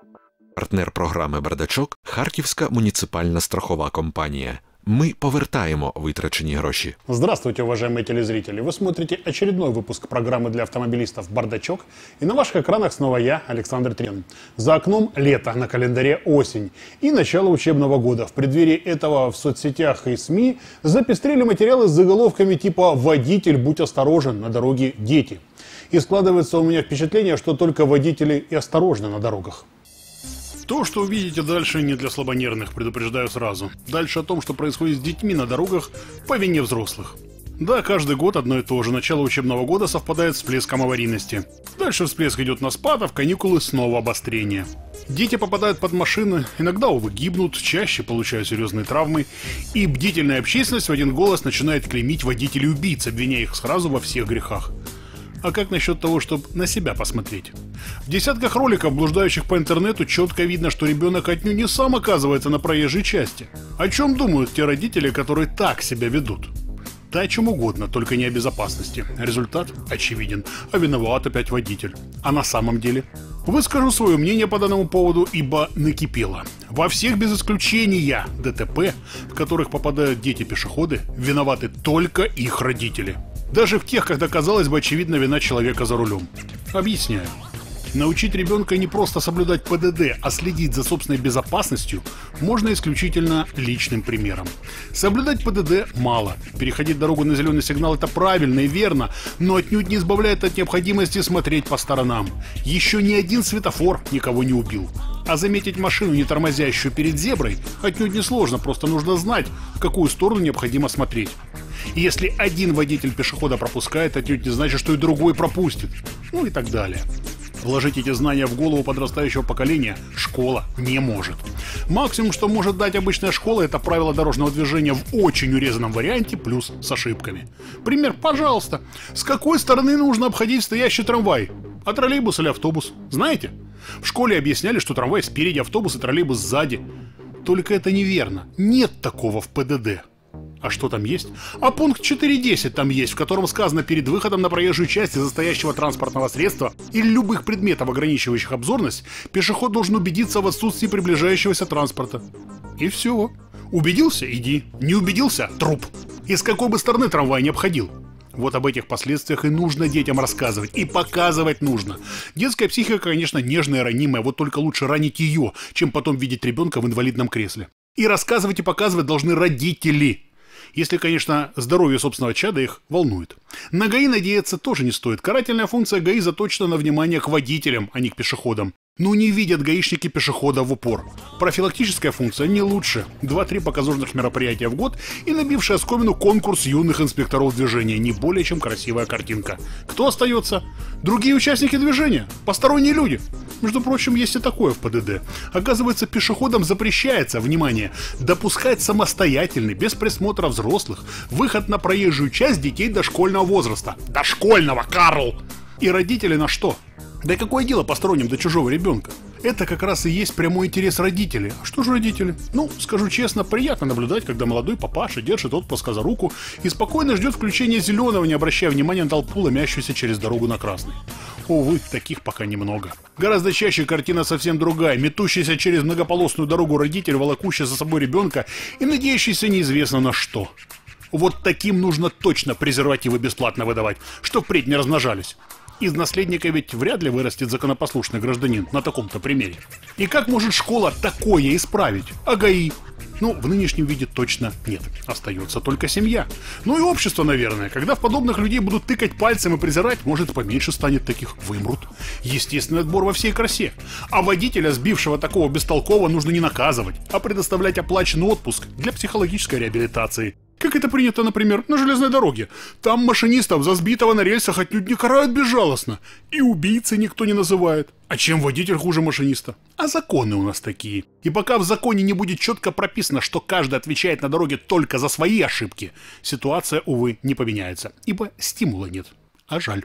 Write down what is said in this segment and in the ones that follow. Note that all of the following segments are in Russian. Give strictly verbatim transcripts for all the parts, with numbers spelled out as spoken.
Партнер програми «Бардачок» – Харківська муніципальна страхова компанія. Мы повертаємо витрачені гроші. Здравствуйте, уважаемые телезрители! Вы смотрите очередной выпуск программы для автомобилистов «Бардачок». И на ваших экранах снова я, Александр Трен. За окном лето, на календаре осень и начало учебного года. В преддверии этого в соцсетях и СМИ запестрели материалы с заголовками типа «Водитель, будь осторожен, на дороге дети». И складывается у меня впечатление, что только водители и осторожны на дорогах. То, что увидите дальше, не для слабонервных, предупреждаю сразу. Дальше о том, что происходит с детьми на дорогах по вине взрослых. Да, каждый год одно и то же. Начало учебного года совпадает с всплеском аварийности. Дальше всплеск идет на спад, а в каникулы снова обострение. Дети попадают под машины, иногда, увы, гибнут, чаще получают серьезные травмы. И бдительная общественность в один голос начинает клеймить водителей-убийц, обвиняя их сразу во всех грехах. А как насчет того, чтобы на себя посмотреть? В десятках роликов, блуждающих по интернету, четко видно, что ребенок отнюдь не сам оказывается на проезжей части. О чем думают те родители, которые так себя ведут? Да о чем угодно, только не о безопасности. Результат очевиден, а виноват опять водитель. А на самом деле? Выскажу свое мнение по данному поводу, ибо накипело. Во всех без исключения ДТП, в которых попадают дети-пешеходы, виноваты только их родители. Даже в тех, когда, казалось бы, очевидна вина человека за рулем. Объясняю. Научить ребенка не просто соблюдать ПДД, а следить за собственной безопасностью можно исключительно личным примером. Соблюдать ПДД мало. Переходить дорогу на зеленый сигнал – это правильно и верно, но отнюдь не избавляет от необходимости смотреть по сторонам. Еще ни один светофор никого не убил. А заметить машину, не тормозящую перед зеброй, отнюдь не сложно, просто нужно знать, в какую сторону необходимо смотреть. И если один водитель пешехода пропускает, отнюдь не значит, что и другой пропустит. Ну и так далее. Вложить эти знания в голову подрастающего поколения школа не может. Максимум, что может дать обычная школа, это правила дорожного движения в очень урезанном варианте, плюс с ошибками. Пример, пожалуйста. С какой стороны нужно обходить стоящий трамвай? А троллейбус или автобус? Знаете? В школе объясняли, что трамвай спереди, автобус и троллейбус сзади. Только это неверно. Нет такого в ПДД. А что там есть? А пункт четыре десять там есть, в котором сказано: перед выходом на проезжую часть из-за стоящего транспортного средства или любых предметов, ограничивающих обзорность, пешеход должен убедиться в отсутствии приближающегося транспорта. И все. Убедился – иди. Не убедился – труп. И с какой бы стороны трамвай не обходил. Вот об этих последствиях и нужно детям рассказывать, и показывать нужно. Детская психика, конечно, нежная и ранимая, вот только лучше ранить ее, чем потом видеть ребенка в инвалидном кресле. И рассказывать и показывать должны родители. Если, конечно, здоровье собственного чада их волнует. На ГАИ надеяться тоже не стоит. Карательная функция ГАИ заточена на внимание к водителям, а не к пешеходам. Но не видят гаишники пешехода в упор. Профилактическая функция не лучше. Два-три показушных мероприятия в год и набившая оскомину конкурс юных инспекторов движения. Не более чем красивая картинка. Кто остается? Другие участники движения. Посторонние люди. Между прочим, есть и такое в ПДД. Оказывается, пешеходам запрещается, внимание, допускать самостоятельный, без присмотра взрослых, выход на проезжую часть детей дошкольного возраста. Дошкольного, Карл! И родители на что? Да и какое дело посторонним до чужого ребенка? Это как раз и есть прямой интерес родителей. А что же родители? Ну, скажу честно, приятно наблюдать, когда молодой папаша держит отпрыска за руку и спокойно ждет включения зеленого, не обращая внимания на толпу, ломящуюся через дорогу на красный. Увы, таких пока немного. Гораздо чаще картина совсем другая. Метущийся через многополосную дорогу родитель, волокущий за собой ребенка и надеющийся неизвестно на что. Вот таким нужно точно презервативы бесплатно выдавать, чтоб впредь не размножались. Из наследника ведь вряд ли вырастет законопослушный гражданин на таком-то примере. И как может школа такое исправить? А ГАИ? Ну, в нынешнем виде точно нет. Остается только семья. Ну и общество, наверное. Когда в подобных людей будут тыкать пальцем и презирать, может, поменьше станет таких, вымрут. Естественный отбор во всей красе. А водителя, сбившего такого бестолкового, нужно не наказывать, а предоставлять оплаченный отпуск для психологической реабилитации. Как это принято, например, на железной дороге. Там машинистов за сбитого на рельсах отнюдь не карают безжалостно. И убийцы никто не называет. А чем водитель хуже машиниста? А законы у нас такие. И пока в законе не будет четко прописано, что каждый отвечает на дороге только за свои ошибки, ситуация, увы, не поменяется. Ибо стимула нет. А жаль.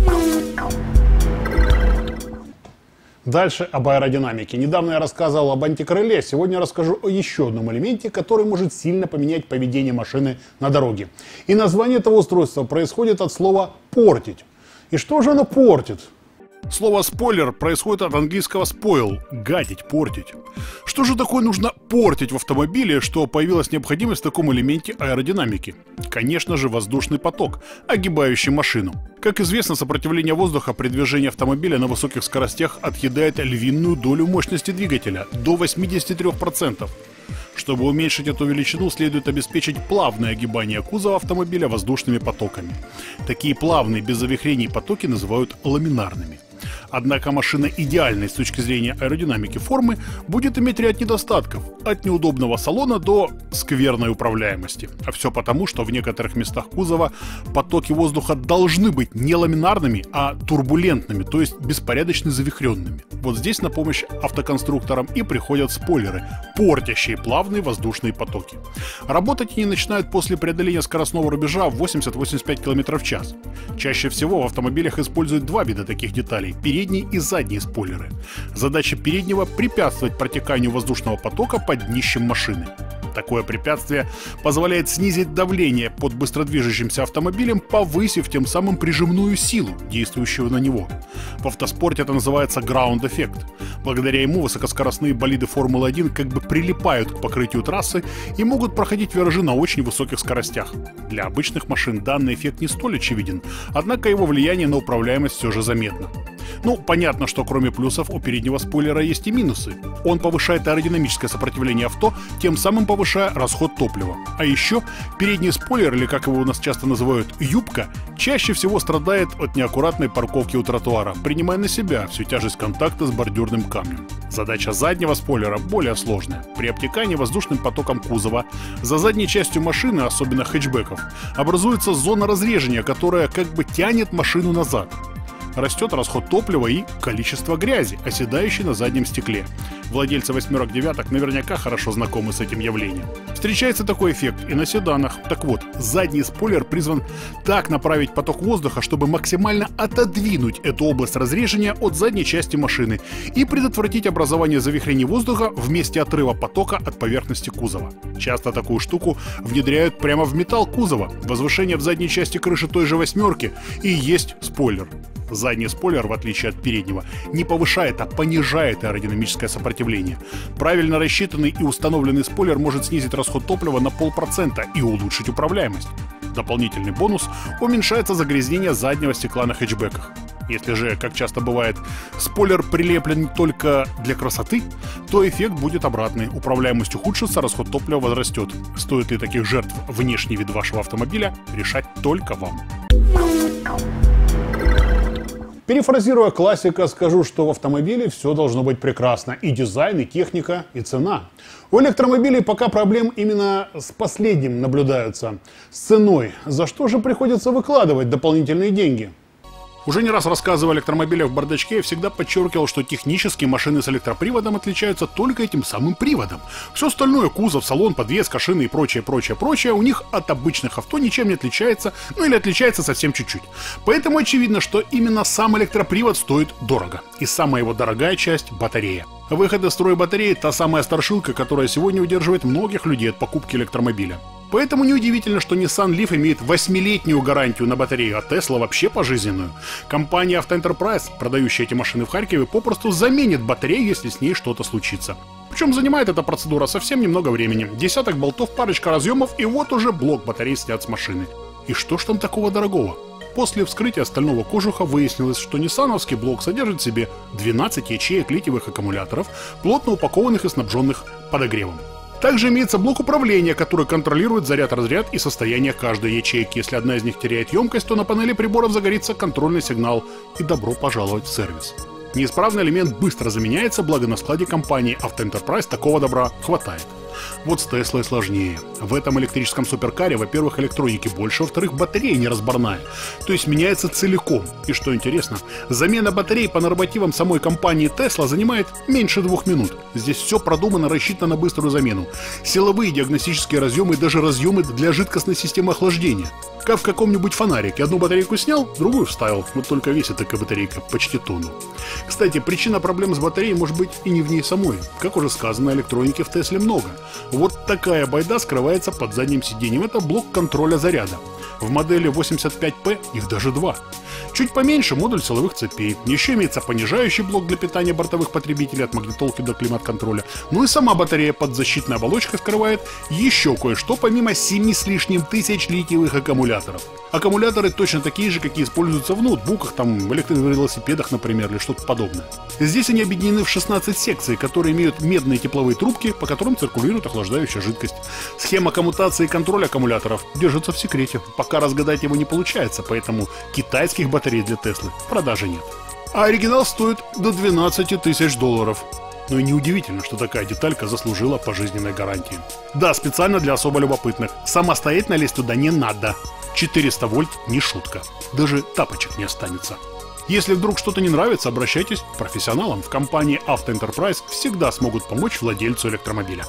Дальше об аэродинамике. Недавно я рассказывал об антикрыле, сегодня я расскажу о еще одном элементе, который может сильно поменять поведение машины на дороге. И название этого устройства происходит от слова «портить». И что же оно портит? Слово «спойлер» происходит от английского spoil – гадить, портить. Что же такое нужно портить в автомобиле, что появилась необходимость в таком элементе аэродинамики? Конечно же, воздушный поток, огибающий машину. Как известно, сопротивление воздуха при движении автомобиля на высоких скоростях отъедает львиную долю мощности двигателя – до восьмидесяти трёх процентов. Чтобы уменьшить эту величину, следует обеспечить плавное огибание кузова автомобиля воздушными потоками. Такие плавные, без завихрений потоки называют ламинарными. Однако машина идеальной с точки зрения аэродинамики формы будет иметь ряд недостатков, от неудобного салона до скверной управляемости. А все потому, что в некоторых местах кузова потоки воздуха должны быть не ламинарными, а турбулентными, то есть беспорядочно завихренными. Вот здесь на помощь автоконструкторам и приходят спойлеры, портящие плавные воздушные потоки. Работать они начинают после преодоления скоростного рубежа в восемьдесят — восемьдесят пять километров в час. Чаще всего в автомобилях используют два вида таких деталей – передние и задние спойлеры. Задача переднего – препятствовать протеканию воздушного потока под днищем машины. Такое препятствие позволяет снизить давление под быстродвижущимся автомобилем, повысив тем самым прижимную силу, действующую на него. В автоспорте это называется граунд-эффект. Благодаря ему высокоскоростные болиды Формулы один как бы прилипают к покрытию трассы и могут проходить виражи на очень высоких скоростях. Для обычных машин данный эффект не столь очевиден, однако его влияние на управляемость все же заметно. Ну, понятно, что кроме плюсов у переднего спойлера есть и минусы. Он повышает аэродинамическое сопротивление авто, тем самым повышая расход топлива. А еще передний спойлер, или как его у нас часто называют юбка, чаще всего страдает от неаккуратной парковки у тротуара, принимая на себя всю тяжесть контакта с бордюрным камнем. Задача заднего спойлера более сложная. При обтекании воздушным потоком кузова за задней частью машины, особенно хэтчбеков, образуется зона разрежения, которая как бы тянет машину назад. Растет расход топлива и количество грязи, оседающей на заднем стекле. Владельцы восьмерок девяток наверняка хорошо знакомы с этим явлением. Встречается такой эффект и на седанах. Так вот, задний спойлер призван так направить поток воздуха, чтобы максимально отодвинуть эту область разрежения от задней части машины и предотвратить образование завихрений воздуха в месте отрыва потока от поверхности кузова. Часто такую штуку внедряют прямо в металл кузова. Возвышение в задней части крыши той же восьмерки и есть спойлер. Задний спойлер, в отличие от переднего, не повышает, а понижает аэродинамическое сопротивление. Правильно рассчитанный и установленный спойлер может снизить расход топлива на полпроцента и улучшить управляемость. Дополнительный бонус – уменьшается загрязнение заднего стекла на хэтчбеках. Если же, как часто бывает, спойлер прилеплен только для красоты, то эффект будет обратный. Управляемость ухудшится, расход топлива возрастет. Стоит ли таких жертв внешний вид вашего автомобиля, решать только вам. Перефразируя классика, скажу, что в автомобиле все должно быть прекрасно. И дизайн, и техника, и цена. У электромобилей пока проблем именно с последним наблюдаются. С ценой. За что же приходится выкладывать дополнительные деньги? Уже не раз рассказывая о электромобилях в бардачке, я всегда подчеркивал, что технически машины с электроприводом отличаются только этим самым приводом. Все остальное, кузов, салон, подвеска, шины и прочее, прочее, прочее, у них от обычных авто ничем не отличается, ну или отличается совсем чуть-чуть. Поэтому очевидно, что именно сам электропривод стоит дорого. И самая его дорогая часть – батарея. Выход из строя батареи – та самая страшилка, которая сегодня удерживает многих людей от покупки электромобиля. Поэтому неудивительно, что Nissan Leaf имеет восьмилетнюю гарантию на батарею, а Tesla вообще пожизненную. Компания Auto Enterprise, продающая эти машины в Харькове, попросту заменит батарею, если с ней что-то случится. Причем занимает эта процедура совсем немного времени. Десяток болтов, парочка разъемов, и вот уже блок батарей снят с машины. И что ж там такого дорогого? После вскрытия стального кожуха выяснилось, что ниссановский блок содержит в себе двенадцать ячеек литиевых аккумуляторов, плотно упакованных и снабженных подогревом. Также имеется блок управления, который контролирует заряд-разряд и состояние каждой ячейки. Если одна из них теряет емкость, то на панели приборов загорится контрольный сигнал и добро пожаловать в сервис. Неисправный элемент быстро заменяется, благо на складе компании Auto Enterprise такого добра хватает. Вот с Теслой сложнее. В этом электрическом суперкаре, во-первых, электроники больше, во-вторых, батарея неразборная, то есть меняется целиком. И что интересно, замена батарей по нормативам самой компании Tesla занимает меньше двух минут. Здесь все продумано, рассчитано на быструю замену. Силовые диагностические разъемы и даже разъемы для жидкостной системы охлаждения. Как в каком-нибудь фонарике. Одну батарейку снял, другую вставил. Вот только весит такая батарейка почти тонну. Кстати, причина проблем с батареей может быть и не в ней самой. Как уже сказано, электроники в Тесле много. Вот такая байда скрывается под задним сиденьем. Это блок контроля заряда. В модели восемьдесят пять пэ их даже два. Чуть поменьше модуль силовых цепей. Еще имеется понижающий блок для питания бортовых потребителей от магнитолки до климат-контроля. Ну и сама батарея под защитной оболочкой скрывает еще кое-что помимо семи с лишним тысяч литиевых аккумуляторов. Аккумуляторы точно такие же, какие используются в ноутбуках, там, в электровелосипедах, например, или что-то подобное. Здесь они объединены в шестнадцать секций, которые имеют медные тепловые трубки, по которым циркулирует охлаждающая жидкость. Схема коммутации и контроля аккумуляторов держится в секрете. Пока разгадать его не получается, поэтому китайских батарей для Теслы в продаже нет. А оригинал стоит до двенадцати тысяч долларов. Но и неудивительно, что такая деталька заслужила пожизненной гарантии. Да, специально для особо любопытных. Самостоятельно лезть туда не надо. четыреста вольт не шутка. Даже тапочек не останется. Если вдруг что-то не нравится, обращайтесь к профессионалам. В компании Auto Enterprise всегда смогут помочь владельцу электромобиля.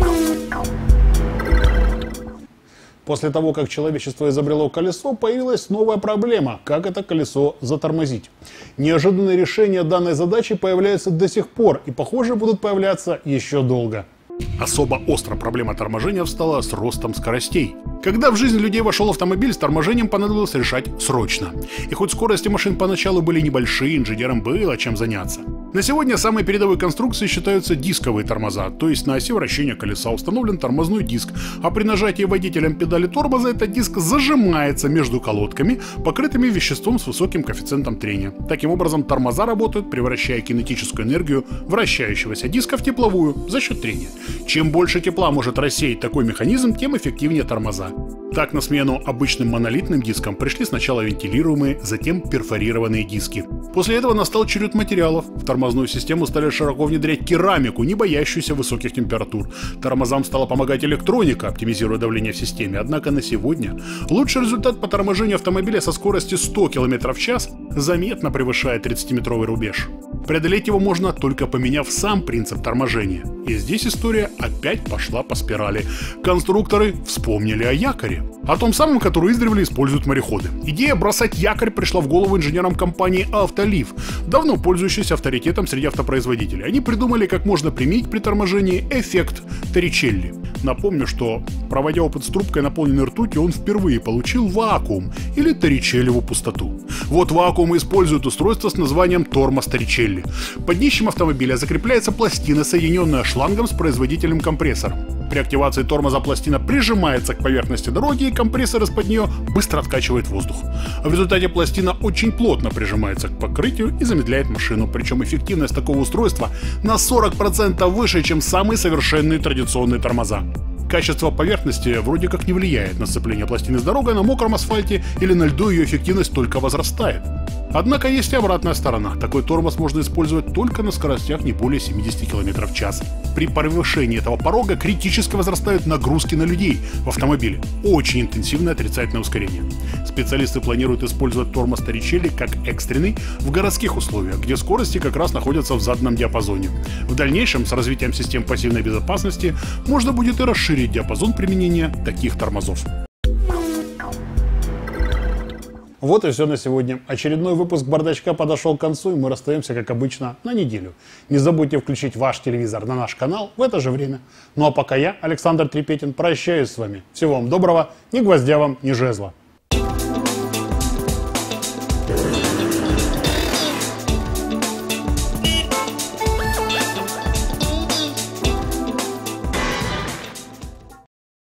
После того, как человечество изобрело колесо, появилась новая проблема – как это колесо затормозить. Неожиданные решения данной задачи появляются до сих пор и, похоже, будут появляться еще долго. Особо острая проблема торможения встала с ростом скоростей. Когда в жизнь людей вошел автомобиль, с торможением понадобилось решать срочно. И хоть скорости машин поначалу были небольшие, инженерам было чем заняться. На сегодня самой передовой конструкцией считаются дисковые тормоза, то есть на оси вращения колеса установлен тормозной диск, а при нажатии водителем педали тормоза этот диск зажимается между колодками, покрытыми веществом с высоким коэффициентом трения. Таким образом, тормоза работают, превращая кинетическую энергию вращающегося диска в тепловую за счет трения. Чем больше тепла может рассеять такой механизм, тем эффективнее тормоза. Так, на смену обычным монолитным дискам пришли сначала вентилируемые, затем перфорированные диски. После этого настал черед материалов. В тормозную систему стали широко внедрять керамику, не боящуюся высоких температур. Тормозам стала помогать электроника, оптимизируя давление в системе. Однако на сегодня лучший результат по торможению автомобиля со скоростью сто километров в час заметно превышает тридцатиметровый рубеж. Преодолеть его можно, только поменяв сам принцип торможения. И здесь история опять пошла по спирали. Конструкторы вспомнили о якоре. О том самом, который издревле используют мореходы. Идея бросать якорь пришла в голову инженерам компании Autoliv, давно пользующейся авторитетом среди автопроизводителей. Они придумали, как можно применить при торможении эффект Торричелли. Напомню, что, проводя опыт с трубкой, наполненной ртутью, он впервые получил вакуум или Торричеллеву пустоту. Вот вакуум использует устройство с названием тормоз Торричелли. Под днищем автомобиля закрепляется пластина, соединенная шлангом с производителем компрессора. При активации тормоза пластина прижимается к поверхности дороги, и компрессор из-под нее быстро откачивает воздух. В результате пластина очень плотно прижимается к покрытию и замедляет машину. Причем эффективность такого устройства на сорок процентов выше, чем самые совершенные традиционные тормоза. Качество поверхности вроде как не влияет на сцепление пластины с дорогой, на мокром асфальте или на льду ее эффективность только возрастает. Однако есть и обратная сторона. Такой тормоз можно использовать только на скоростях не более семидесяти километров в час. При превышении этого порога критически возрастают нагрузки на людей в автомобиле. Очень интенсивное отрицательное ускорение. Специалисты планируют использовать тормоз Торричелли как экстренный в городских условиях, где скорости как раз находятся в заданном диапазоне. В дальнейшем, с развитием систем пассивной безопасности, можно будет и расширить диапазон применения таких тормозов. Вот и все на сегодня. Очередной выпуск «Бардачка» подошел к концу, и мы расстаемся, как обычно, на неделю. Не забудьте включить ваш телевизор на наш канал в это же время. Ну а пока я, Александр Трепетин, прощаюсь с вами. Всего вам доброго, ни гвоздя вам, ни жезла.